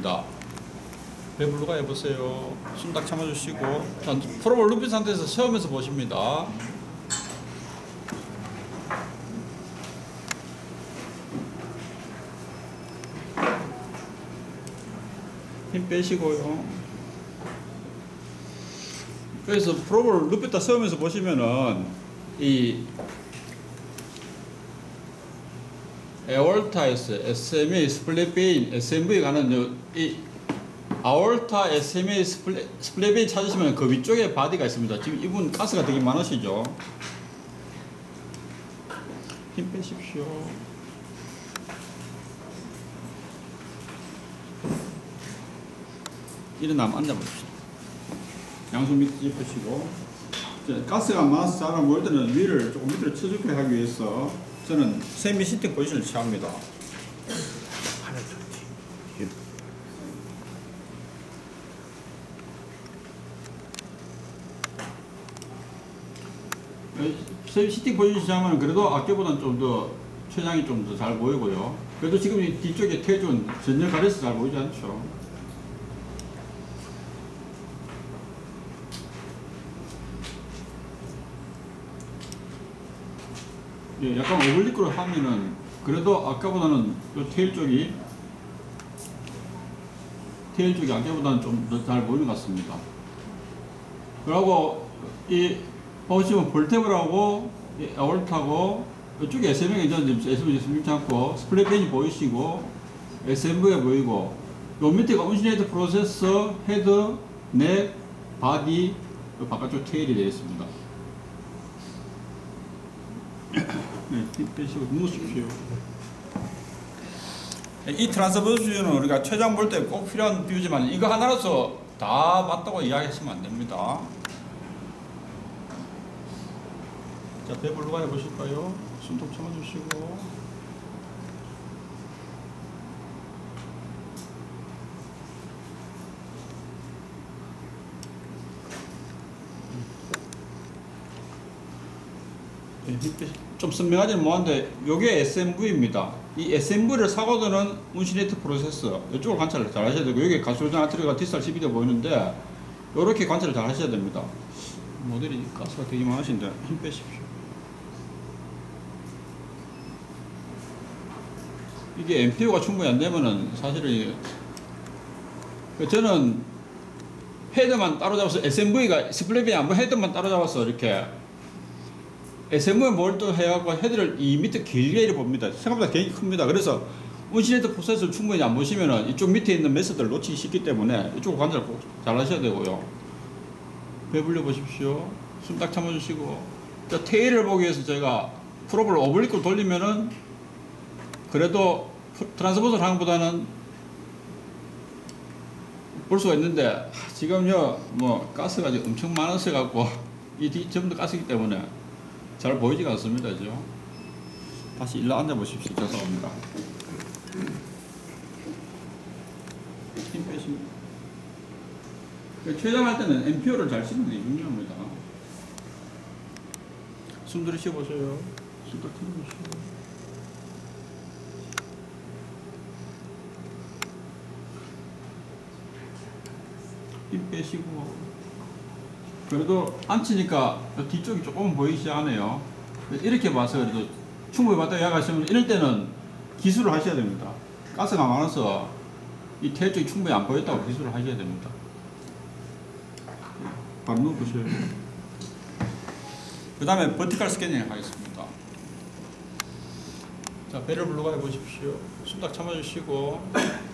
보십니다. 배불러가 해보세요. 숨 딱 참아주시고. 자, 프로볼 눕힌 상태에서 세우면서 보십니다. 힘 빼시고요. 그래서 프로볼 눕혔다 세우면서 보시면은 이 에올타에서 SMA 스플랫베인 SMV 가는 이 아올타 SMA 스플랫베인 찾으시면 그 위쪽에 바디가 있습니다. 지금 이분 가스가 되게 많으시죠? 힘 빼십시오. 일어나면 앉아보십시오. 양손 밑에 짚으시고. 가스가 많아서 잘 안 보일 때는 위를 조금 밑으로 쳐주게 하기 위해서 저는 세미 시팅 포지션을 취합니다. 세미 시팅 포지션 취하면 그래도 아까보다는 좀 더 최장이 좀 더 잘 보이고요. 그래도 지금 이 뒤쪽에 태준 전혀 가려서 잘 보이지 않죠. 예, 약간 오블리크로 하면은 그래도 아까보다는 이 테일 쪽이 아까보다는 좀 더 잘 보이는 것 같습니다. 그리고 이 보시면 볼테브라고 아올타고 이쪽에 SM이 SM이 숨지 않고 스플랫펜이 보이시고 SMV가 보이고 요 밑에가 운시네이트 프로세서 헤드, 넥, 바디 바깥쪽 테일이 되어 있습니다. 네, 힘 빼시고 누우십시오. 이 트랜스버스 뷰는 우리가 최장 볼 때 꼭 필요한 뷰지만 이거 하나로서 다 맞다고 이야기하시면 안 됩니다. 자, 배불러가 해보실까요? 숨통 참아주시고. 좀 설명하지는 뭐한데 이게 SMV입니다. 이 SMV를 사고도는 운시네이트 프로세서 이쪽을 관찰을 잘 하셔야 되고 여기 가스로전 아트리가 디스탈 12대 보이는데 이렇게 관찰을 잘 하셔야 됩니다. 모델이 가스가 되게 많으신데 힘 빼십시오. 이게 MPU가 충분히 안 되면은 사실은 저는 헤드만 따로 잡아서 SMV가 스플랫이 안 보여 헤드만 따로 잡아서 이렇게 SMV 몰도 해갖고 헤드를 2m 길게 이렇게 봅니다. 생각보다 굉장히 큽니다. 그래서 운시네이트 프로세스를 충분히 안 보시면은 이쪽 밑에 있는 메서드를 놓치기 쉽기 때문에 이쪽 관절 꼭 잘 하셔야 되고요. 배불려 보십시오. 숨 딱 참아주시고. 테일을 보기 위해서 제가 프로볼 오블리크로 돌리면은 그래도 트랜스버스 하는 것보다는 볼 수가 있는데 지금요 뭐 가스가 엄청 많아서 갖고 이 뒤 전부 다 가스이기 때문에 잘 보이지가 않습니다. 그죠? 다시 일로 앉아 보십시오. 죄송합니다. 힘 빼십니다. 최장할 때는 MPO를 잘 쓰는 게 중요합니다. 숨 들이쉬어 보세요. 숨 딱 들이쉬어. 힘 빼시고. 그래도 앉히니까 뒤쪽이 조금 보이지 않아요. 이렇게 봐서 그래도 충분히 봤다 이야기하시면 이럴 때는 기술을 하셔야 됩니다. 가스가 많아서 이 테일 쪽이 충분히 안 보였다고 기술을 하셔야 됩니다. 바로 누워보세요. 그 다음에 버티컬 스캐닝 하겠습니다. 자, 배를 불러가 해보십시오. 숨 딱 참아주시고.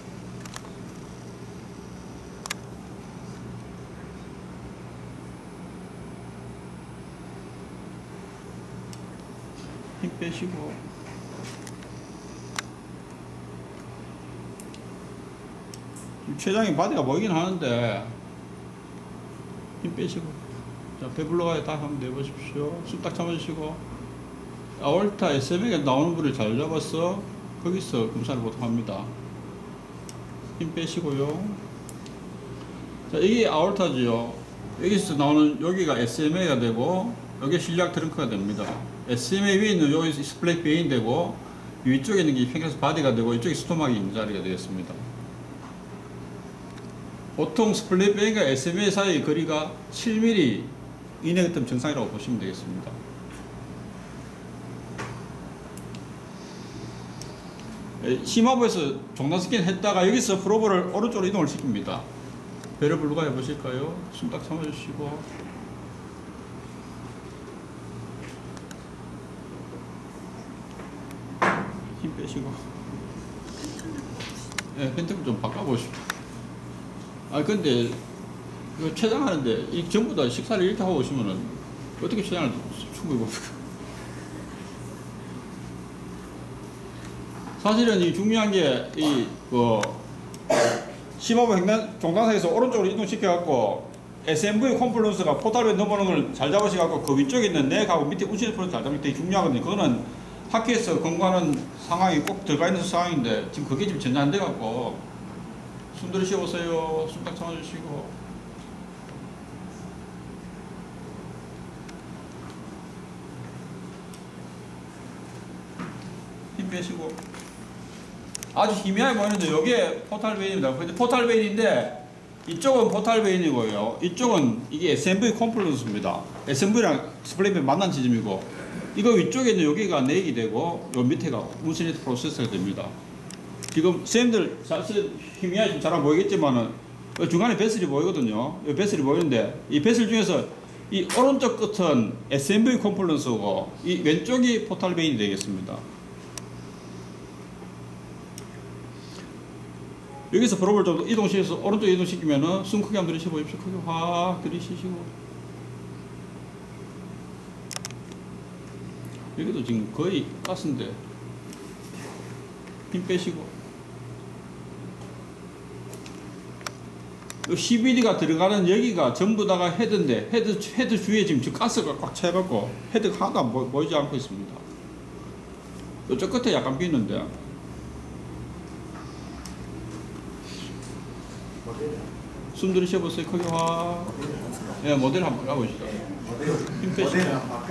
힘 빼시고. 최장의 바디가 보이긴 하는데 힘 빼시고. 자, 배불러가야 딱 한번 내보십시오. 숨 딱 참아주시고. 아올타 SM에게 나오는 부를 잘 잡아서 거기서 검사를 보통 합니다. 힘 빼시고요. 자, 이게 아올타지요. 여기서 나오는 여기가 SMA가 되고 여기 실리악 트렁크가 됩니다. SMA 위에 있는 여기 스플랫 베인 되고 위쪽에 있는 게 팽크레스 바디가 되고 이쪽에 스토막이 있는 자리가 되겠습니다. 보통 스플릿 베인과 SMA 사이의 거리가 7mm 이내였던 정상이라고 보시면 되겠습니다. 심화부에서 종단 스캔 했다가 여기서 프로브를 오른쪽으로 이동을 시킵니다. 배를 불러가 해보실까요? 숨 딱 참아주시고. 힘 빼시고. 예, 펜트를 좀 바꿔보시죠. 아, 근데, 이거 췌장하는데, 이 전부 다 식사를 이렇게 하고 오시면은, 어떻게 췌장을 충분히 봅니까? 사실은 이 중요한 게, 심화부 횡단 종단상에서 오른쪽으로 이동시켜갖고, SMV 컴플런스가 포탈에 넘어오는 걸 잘 잡으셔갖고, 그 위쪽에 있는 넥하고 밑에 우측 프로를 잘 잡는 게 되게 중요하거든요. 그거는 학교에서 권고하는 상황이 꼭 들어가 있는 상황인데, 지금 그게 지금 전혀 안 돼갖고, 숨 들여 쉬어보세요. 숨 딱 참아주시고. 힘 빼시고. 아주 희미하게 보이는데, 여기에 포탈베인입니다. 근데 포탈베인인데, 이쪽은 포탈베인이고요. 이쪽은 이게 SMV 컴플런스입니다. SMV랑 스플레이베인 만난 지점이고, 이거 위쪽에 있는 여기가 넥이 되고, 요 밑에가 운시니트 프로세서가 됩니다. 지금 쌤들 사실 희미하게 잘 안 보이겠지만은 중간에 베슬이 보이거든요. 이 베슬이 보이는데 이 베슬 중에서 이 오른쪽 끝은 SMV 컴플런스고 이 왼쪽이 포탈 베인이 되겠습니다. 여기서 프로브를 좀 이동시켜서 오른쪽 이동시키면은 숨 크게 한번 들이쉬어 보십시오. 크게 확 들이쉬시고. 여기도 지금 거의 가스인데 힘 빼시고. 요 CBD가 들어가는 여기가 전부 다가 헤드인데 헤드 주위에 지금 가스가 꽉 차갖고 헤드가 하나도 안 보이지 않고 있습니다. 이쪽 끝에 약간 비는데. 숨 들이쉬어보세요. 크게 확. 예, 모델 한번 가보시죠. 힘 빼시고.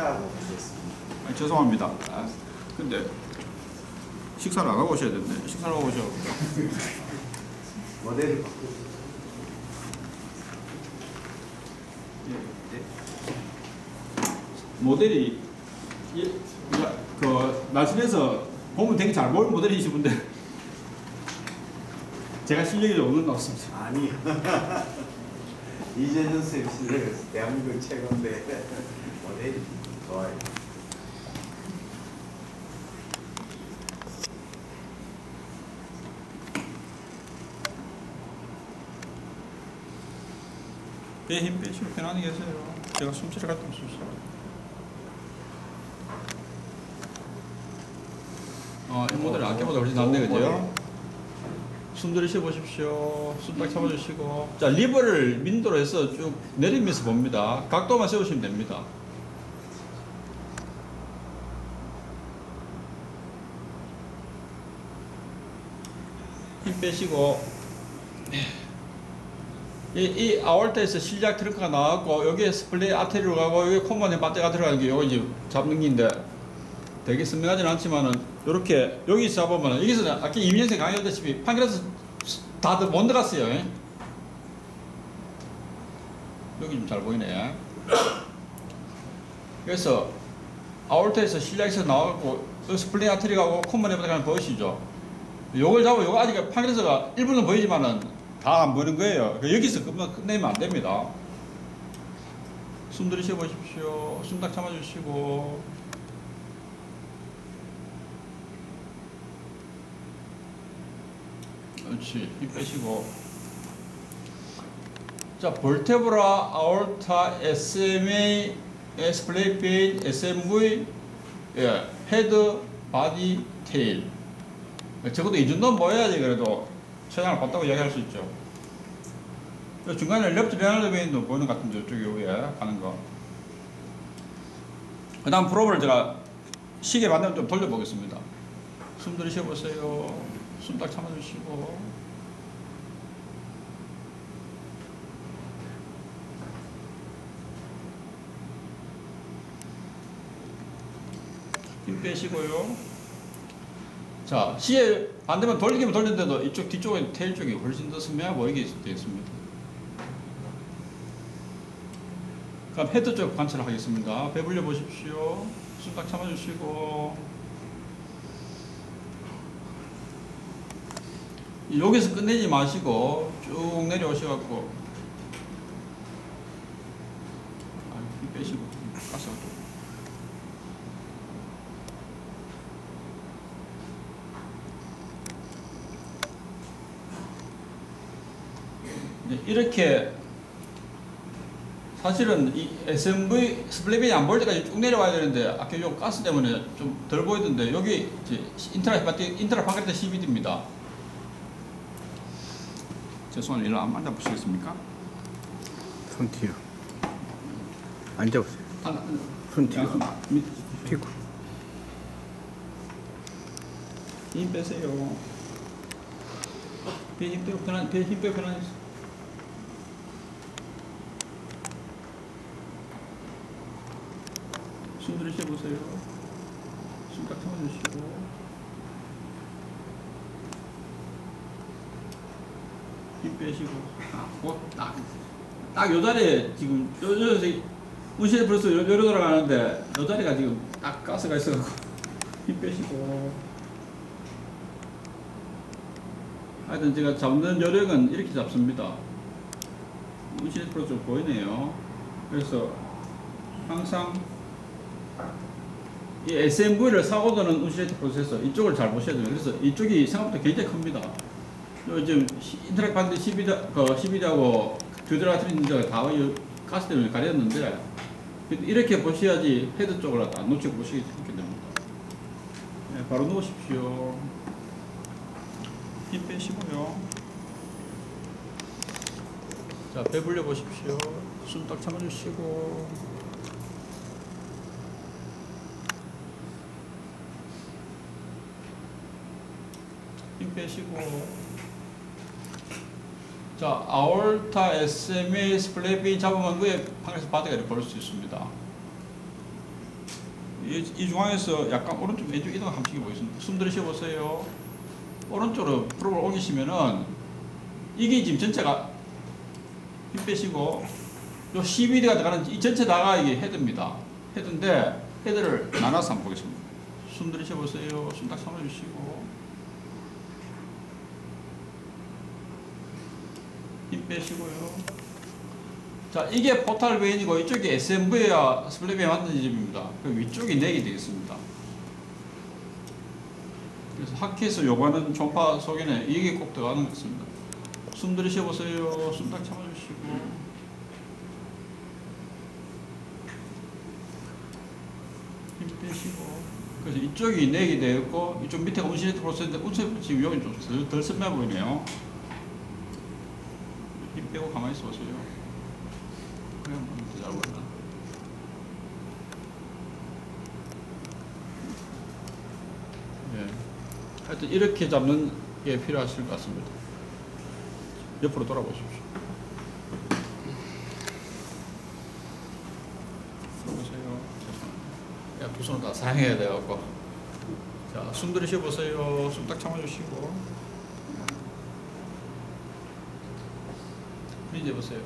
죄송합니다. 아, 근데 식사를 안 하고 오셔야 되는데. 식사를 하고 오셔. 모델을 바꾸고. 모델이 날씬해서 보면 되게 잘 보이는 모델이시분데 제가 실력이 좀 없는 것 같습니다. 아니 이재준 쌤 실력은 대한민국 최고인데 모델이 좋아요. 배에 힘 빼시고 편안히 계세요. 제가 숨쉬러 갔다 오면 숨쉬러. 이 모델은 아껴보다 훨씬 낫네, 그죠? 숨 들이쉬어 보십시오. 숨 딱 참아주시고. 자, 리버를 민도로 해서 쭉 내리면서 봅니다. 각도만 세우시면 됩니다. 힘 빼시고. 이 아올타에서 실리악 트렁크가 나왔고, 여기에 스플레이 아테리로 가고, 여기 콤반에 바테가 들어가는 게 요거 이제 잡는 긴데, 되게 선명하지는 않지만은, 요렇게, 여기서 잡으면은, 여기서 아까 이민현생 강의하다시피, 판결에서 다들 못 들어갔어요. 예? 여기 좀 잘 보이네. 그래서, 아올타에서 실리악에서 나왔고, 스플레이 아테리 가고, 콤반에 바테가 보이시죠? 요걸 잡으면, 요거 아직 판결에서가 1분은 보이지만은, 다 안 보이는 거예요. 여기서 끝내면 안 됩니다. 숨 들이쉬어 보십시오. 숨 딱 참아주시고. 그렇지. 힘 빼시고. 자, 볼테브라, 아올타, SMA, 스플레이페인, SMV, 예, 헤드, 바디, 테일. 적어도 이 정도는 보여야지 그래도 최장을 봤다고 이야기할 수 있죠. 중간에 레프트 베널드 베인도 보이는 것 같은데 저쪽에 위에 가는 거. 그 다음 프로브를 제가 시계 반대로 좀 돌려보겠습니다. 숨 들이쉬어 보세요. 숨 딱 참아주시고. 힘 빼시고요. 자, 시계 반대면 돌리기만 돌렸는데도 이쪽 뒤쪽에 테일 쪽이 훨씬 더 선명하게 보이게 되어 있습니다. 그럼 헤드 쪽 관찰하겠습니다. 배불려 보십시오. 숨 딱 참아주시고 여기서 끝내지 마시고 쭉 내려오셔갖고 힘 빼시고 가스가 또 이렇게 사실은 이 SMV 스플래빈이 안 보일 때까지 쭉 내려와야 되는데 아까 요 가스 때문에 좀 덜 보이던데 여기 이제 인트라 파게트 CVD입니다. 제 손을 일로 안 만져보시겠습니까? 손 뒤로 앉아보세요. 손 뒤로 피고 힘 빼세요. 배 힘 빼고 편안히. 숨 들이쉬어보세요. 숨 딱 참아주시고. 힘 빼시고. 딱 요 자리에 지금, 운실 벌써 요로 돌아가는데, 요 자리가 지금 딱 가스가 있어갖고. 힘 빼시고. 하여튼 제가 잡는 요령은 이렇게 잡습니다. 운실 프로 좀 보이네요. 그래서 항상 이 SMV를 사고 도는 운실레이트 프로세서 이쪽을 잘 보셔야 돼요. 그래서 이쪽이 생각보다 굉장히 큽니다. 요즘 인터랙 반대 12하고 듀드라 트린저가 다 가스 때문에 가렸는데 이렇게 보셔야지 헤드 쪽을 안 놓치고 보시게 됩니다. 네, 바로 누우십시오. 힘 빼시고요. 자, 배불려 보십시오. 숨 딱 참아주시고. 힘 빼시고. 자, 아올타 SMA 스플래빈 잡으면 그의 방에서 바닥에 볼 수 있습니다. 이 중앙에서 약간 오른쪽 왼쪽 이동 함식이 보이십니다. 숨 들이쉬어 보세요. 오른쪽으로 프로를 옮기시면은 이게 지금 전체가 힘 빼시고 요 CVD가 들어가는 이 전체 다가 이게 헤드입니다. 헤드인데 헤드를 나눠서 한번 보겠습니다. 숨 들이쉬어 보세요. 숨 딱 참아주시고 힘 빼시고요. 자, 이게 포탈 베인이고 이쪽이 SMV와 스플래빈이 만든 집입니다. 그 위쪽이 넥이 되겠습니다. 그래서 하키에서 요구하는 총파 속에는 이게 꼭 들어가는 것 같습니다. 숨 들이쉬어 보세요. 숨 딱 참아주시고. 힘 빼시고. 그래서 이쪽이 넥이 되어 있고, 이쪽 밑에가 운실레이트 프로세스인데, 운실레이트 지금 여기 좀 덜 선명해 보이네요. 힘 빼고 가만히 있어 보세요. 그냥 잘 보인다. 예. 하여튼 이렇게 잡는 게 필요하실 것 같습니다. 옆으로 돌아보십시오. 보세요. 야, 두 손을 다 사용해야 돼갖고. 자, 숨 들이쉬어 보세요. 숨 딱 참아주시고. 이제 보세요.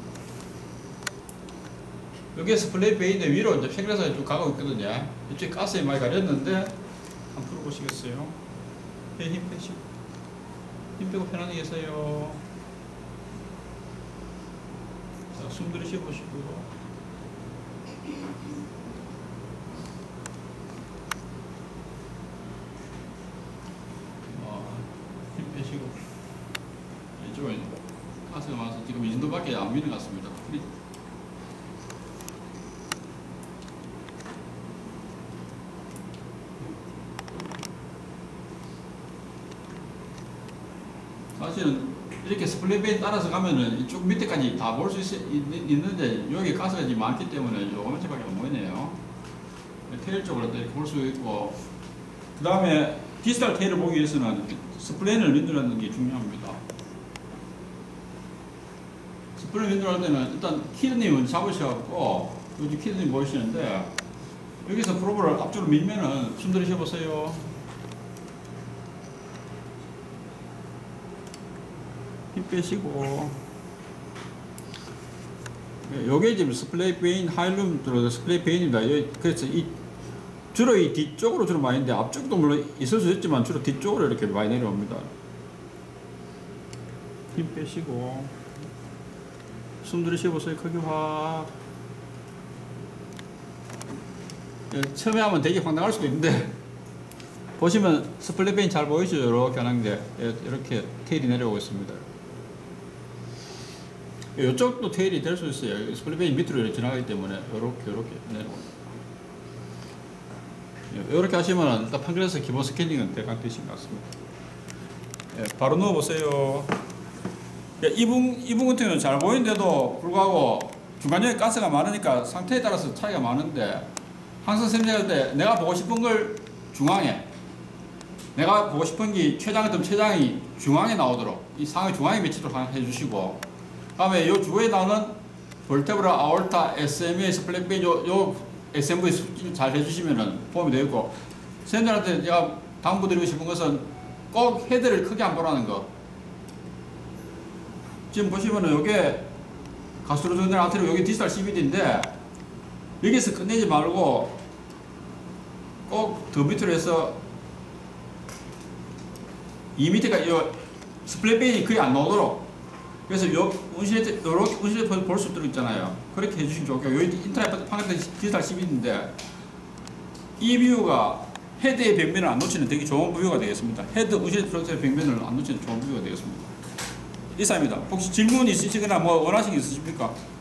여기에서 플레이 베인의 위로 이제 팽려서 쭉 가고 있거든요. 이쪽에 가스에 많이 가렸는데, 한번 풀어보시겠어요? 배 힘 빼시고. 힘 빼고 편안히 계세요. 자, 숨 들이쉬어 보시고요. 힘 빼시고. 이쪽은 가스가 많아서 지금 이 정도밖에 안 미는 것 같습니다. 사실은 이렇게 스플릿베인 따라서 가면은 이쪽 밑에까지 다 볼 수 있는데 여기 가스가 지금 많기 때문에 요만치밖에 안 보이네요. 테일 쪽으로 이렇게 볼 수 있고, 그 다음에 디지털 테일을 보기 위해서는 스플레인을 윈도우라는 게 중요합니다. 스플레인 윈도우 할 때는 일단 키드님은 잡으셔갖고 여기 키드님 보이시는데 여기서 프로브를 앞쪽으로 밀면은 숨 들이쉬어 보세요. 힘 빼시고 요게 지금 스플레이 베인 하일룸 들어 스플레이 베인입니다. 그래서 주로 이 뒤쪽으로 주로 많이 있는데 앞쪽도 물론 있을 수 있지만 주로 뒤쪽으로 이렇게 많이 내려옵니다. 힘 빼시고 숨 들이쉬보세요. 크게 확. 처음에 하면 되게 황당할 수도 있는데 보시면 스플레이 베인 잘 보이시죠? 이렇게 하는 게 이렇게 테일이 내려오고 있습니다. 이쪽도 테일이 될 수 있어요. 스플레이 베인 밑으로 이렇게 지나가기 때문에 이렇게 내려옵니다. 이렇게 하시면 일단 판크레스 기본 스캐닝은 대강 되신 것 같습니다. 바로 누워보세요. 이분 같은 경우는 잘 보이는데도 불구하고 중간중간에 가스가 많으니까 상태에 따라서 차이가 많은데 항상 생각할 때 내가 보고 싶은 걸 중앙에, 내가 보고 싶은 게 최장이든 최장이 중앙에 나오도록 이 상의 중앙에 배치도록 해주시고, 다음에 이 주에 나오는 볼테브라, 아올타, SMA, 스플레이베인 요 SMV 수준 잘 해주시면은 도움이 되고, 선생님들한테 제가 당부드리고 싶은 것은 꼭 헤드를 크게 안 보라는 거. 지금 보시면은 요게 가스로전을 아트로 여기 디지털 CVD인데 여기서 끝내지 말고 꼭 더 밑으로 해서 2m가 요 스플레이베인이 거의 안 나오도록, 그래서 요 운실에 요렇게 운실에 볼 수 있도록 있잖아요. 그렇게 해주시면 좋겠고, 여기 인터넷 방금 디지털 CVD인데 이 뷰가 헤드의 벽면을 안 놓치는 되게 좋은 뷰가 되겠습니다. 헤드 운실 프로젝트의 벽면을 안 놓치는 좋은 뷰가 되겠습니다. 이상입니다. 혹시 질문 있으시거나 뭐 원하시는 게 있으십니까?